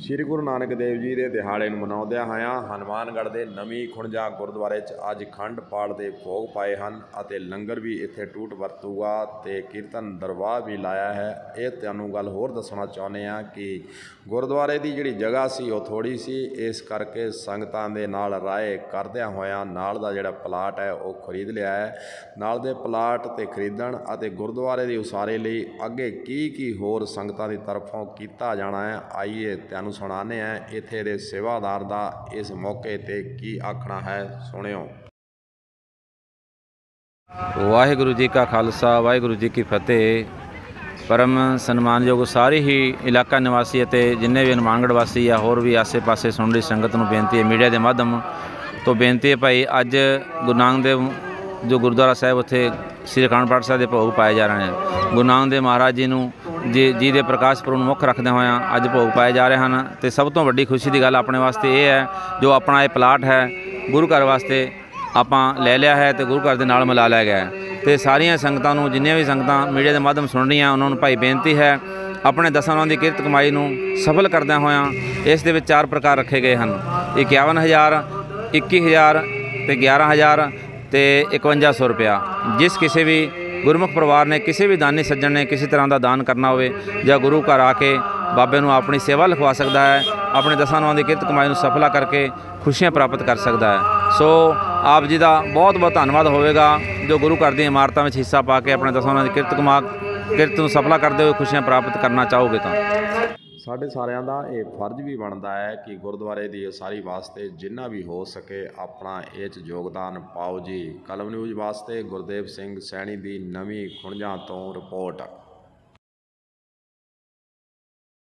श्री गुरु नानक देव जी के दिहाड़े मनाउंदिਆਂ ਹੋਇਆਂ हनुमानगढ़ के नवी खुणजा गुरुद्वारे अज खंड पाठ के भोग पाए हैं। लंगर भी इत्थे टूट वरतूगा तो कीर्तन दरबार भी लाया है। ये तुहानूं गल होर दसना चाहुंदे आ कि गुरुद्वारे की जिहड़ी जगह सी वो थोड़ी सी, इस करके संगतां दे नाल राय करदिਆਂ होइਆਂ नाल दा जिहड़ा प्लाट है वो खरीद लिया है। नाल दे प्लाट ते खरीदण अते गुरुद्वारे की उसारे लई अगे की होर संगतां दी तरफों कीता जाना है। आइए तुहानूं सुणाने हैं इत्थे दे सेवादार दा इस मौके ते की आखना है, सुनियो। वाहिगुरु जी का खालसा वाहिगुरु जी की फतेह। परम सन्मानयोग सारी ही इलाका निवासी ਅਤੇ जिन्ने भी हनुमानगढ़ वासी या होर भी आसे पासे सुन रही संगत ਨੂੰ बेनती है, मीडिया के माध्यम तो बेनती है भाई, अज गुरु नानक देव जो गुरुद्वारा साहब उत्थे श्री अखंड पाठ साहब के भोग पाए जा रहे हैं। गुरु नानक देव महाराज जी जी के प्रकाश पुरब मुख रखदे होया अज भोग पाए जा रहे हैं। तो सब तो वड्डी खुशी की गल अपने वास्ते ये है, जो अपना ये प्लाट है गुरु घर वास्ते आपां ले लिया है तो गुरु घर के नाल मिला लिया गया है। तो सारिया संगतां नूं, जिन्नियां भी संगतां मीडिया के माध्यम सुन रही उन्होंने भाई बेनती है, अपने दसां की किरत कमाई नूं सफल करदਿਆਂ होया इस दे विच 4 प्रकार रखे गए हैं। 51,000, 21,000 तो 11,000 तो 5100 रुपया। जिस किसी भी गुरमुख परिवार ने, किसी भी दानी सज्जन ने किसी तरह का दान करना हो या गुरु घर आके बाबे नूं अपनी सेवा लिखवा सकता है, अपने दसां की किरत कमाई नूं सफला करके खुशियां प्राप्त कर सकता है। सो आप जी का बहुत बहुत धन्यवाद होगा जो गुरु घर दी इमारतों में हिस्सा पा के अपने दसां की किरत नूं सफला करते हुए खुशियां प्राप्त करना चाहोगे। तो साढ़े सारिਆਂ ਦਾ ਇਹ फर्ज भी बनता है कि गुरुद्वारे की उसारी वास्ते जिन्ना भी हो सके अपना इस योगदान पाओ जी। कलम न्यूज़ वास्ते गुरदेव सिंह सैनी की नवी खुणजा तो रिपोर्ट।